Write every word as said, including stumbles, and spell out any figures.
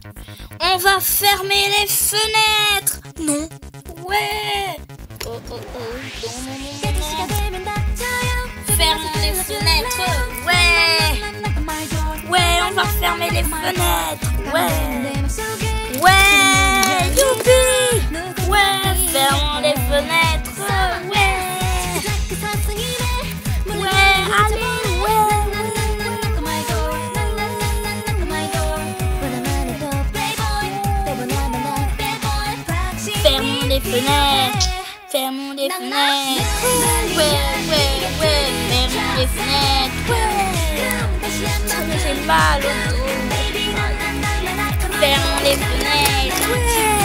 On va fermer les fenêtres. Non. Ouais. Oh, oh, oh. Non, non, non, non, non. Fermons les fenêtres. Ouais. Ouais, on va fermer les fenêtres. Ouais. Ouais. Youpi. Ouais, fermons les fenêtres. Ouais. Ouais, allez, ouais. Fermons les fenêtres, fermons les fenêtres. Ouais, ouais, ouais, fermons les fenêtres. Ouais, ça me fait mal au dos. Fermons les fenêtres. Ouais.